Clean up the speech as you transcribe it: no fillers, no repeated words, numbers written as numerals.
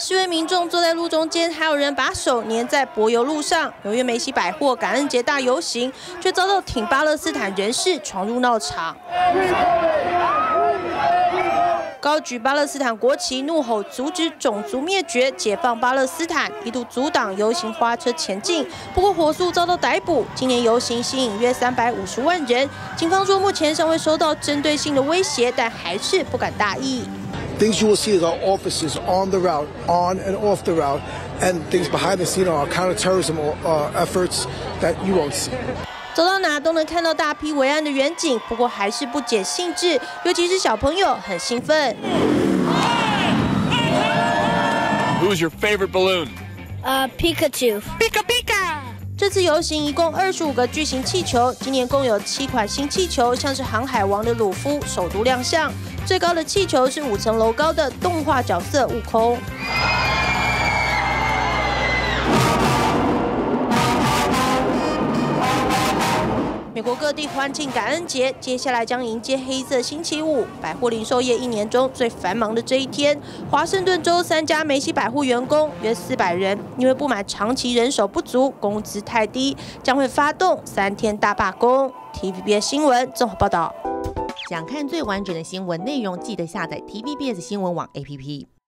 示威民众坐在路中间，还有人把手粘在柏油路上。纽约梅西百货感恩节大游行，却遭到挺巴勒斯坦人士闯入闹场，高举巴勒斯坦国旗，怒吼阻止种族灭绝，解放巴勒斯坦，一度阻挡游行花车前进。不过火速遭到逮捕。今年游行吸引约350万人，警方说目前尚未收到针对性的威胁，但还是不敢大意。 Things you will see is our officers on the route, on and off the route, and things behind the scene are our counterterrorism efforts that you won't see. 走到哪都能看到大批维安的远景，不过还是不减兴致，尤其是小朋友很兴奋。 Who's your favorite balloon? Pikachu. Pika Pika. 这次游行一共25个巨型气球，今年共有7款新气球，像是航海王的鲁夫首度亮相。最高的气球是5层楼高的动画角色悟空。 美国各地欢庆感恩节，接下来将迎接黑色星期五。百货零售业一年中最繁忙的这一天，华盛顿州3家梅西百货员工约400人，因为不满长期人手不足、工资太低，将会发动3天大罢工。TVBS 新闻综合报道。 想看最完整的新闻内容，记得下载 TVBS 新闻网 APP。